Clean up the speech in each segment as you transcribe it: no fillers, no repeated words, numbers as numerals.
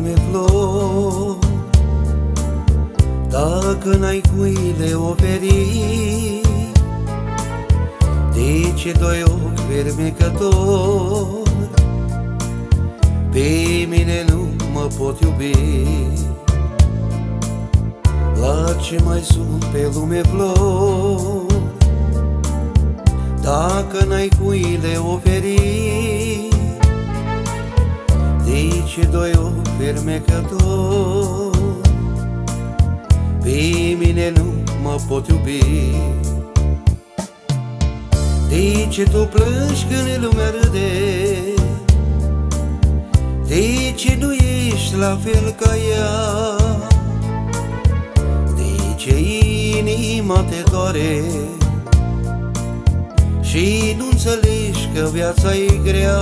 lume flori, dacă n-ai cui le oferi, de ce doi ochi fermecători pe mine nu mă pot iubi? La ce mai sunt pe lume flori, dacă n-ai cui le oferi, de ce doi ochi fermecători pe mine nu mă pot iubi? De ce tu plângi când lumea râde? De ce nu ești la fel ca ea? De ce inima te doare și nu înțelegi că viața e grea?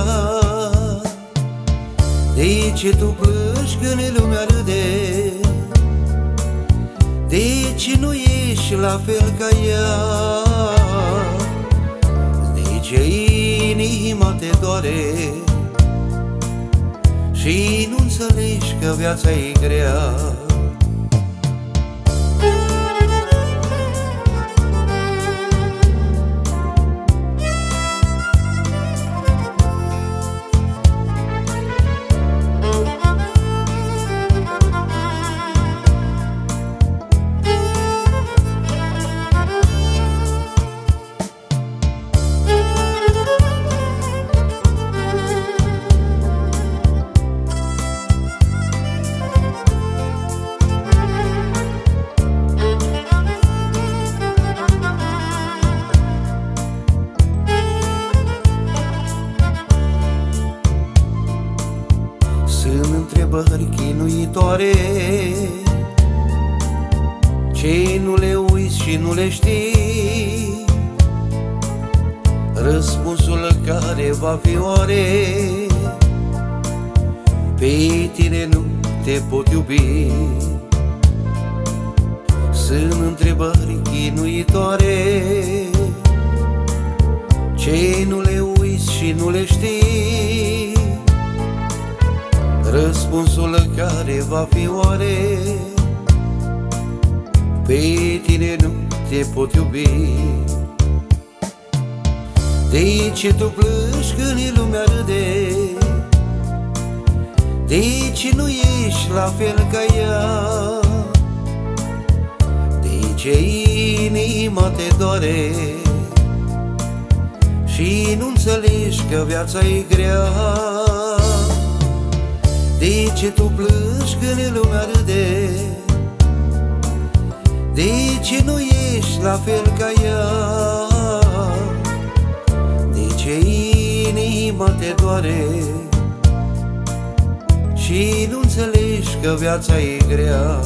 De ce tu plângi când lumea râde? De ce nu ești la fel ca ea? De ce inima te doare și nu înțelegi că viața e grea? Sunt întrebări chinuitoare ce nu le uiți și nu le știi, răspunsul care va fi oare pe tine nu te pot iubi. Sunt întrebări chinuitoare ce nu le uiți și nu le știi, răspunsul care va fi oare pe tine nu te pot iubi. De ce tu plângi când lumea râde? De ce nu ești la fel ca ea? De ce inima te doare și nu înțelegi că viața e grea? De ce tu plângi când lumea râde? De ce nu ești la fel ca ea? De ce inima te doare și nu înțelegi că viața e grea?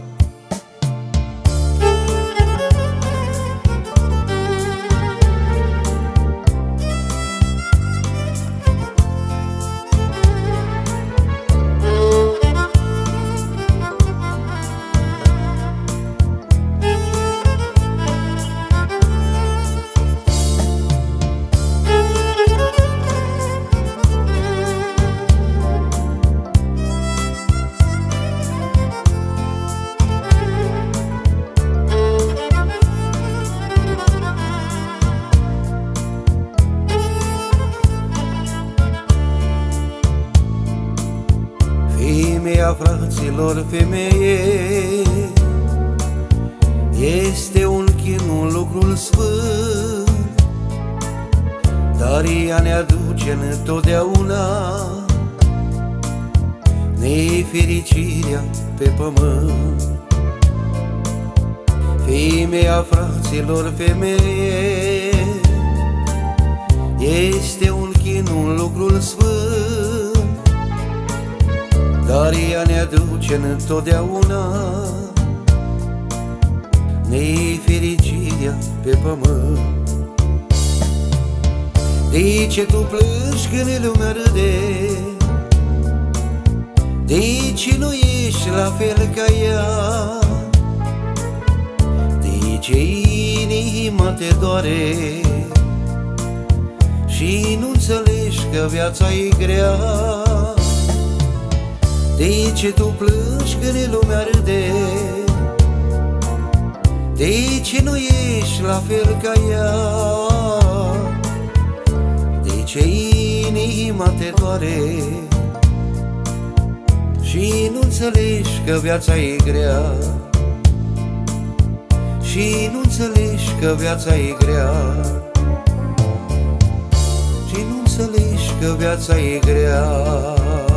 Femeia, fraților, femeie este un chin, lucrul sfânt, dar ea ne aduce întotdeauna nefericirea pe pământ. Femeia, fraților, femeie este un chin, lucrul sfânt, dar ea ne aduce întotdeauna nefericirea pe pământ. De ce tu plângi când lumea râde? De ce nu ești la fel ca ea? De ce inima te doare și nu înțelegi că viața e grea? De ce tu plângi când lumea râde? De ce nu ești la fel ca ea? De ce inima te doare? Și nu înțelegi că viața e grea? Și nu înțelegi că viața e grea? Și nu înțelegi că viața e grea?